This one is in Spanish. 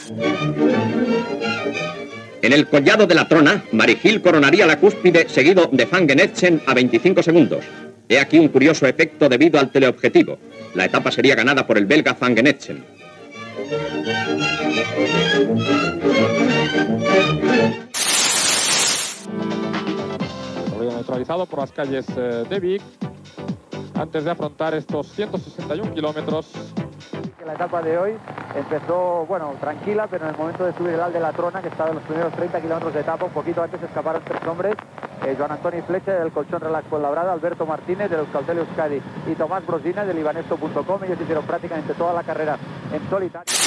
En el collado de la Trona, Marigil coronaría la cúspide seguido de Van Genetsen a 25 segundos. He aquí un curioso efecto debido al teleobjetivo. La etapa sería ganada por el belga Van Genetsen. Neutralizado por las calles de Vic antes de afrontar estos 161 kilómetros. La etapa de hoy empezó, bueno, tranquila, pero en el momento de subir el Al de la Trona, que estaba en los primeros 30 kilómetros de etapa, un poquito antes escaparon tres hombres, Joan Antoni Fletcher del Colchón Relax Fuenlabrada, Alberto Martínez del Euskaltel Euskadi y Tomás Brosina del Ibanesto.com. Ellos hicieron prácticamente toda la carrera en solitario.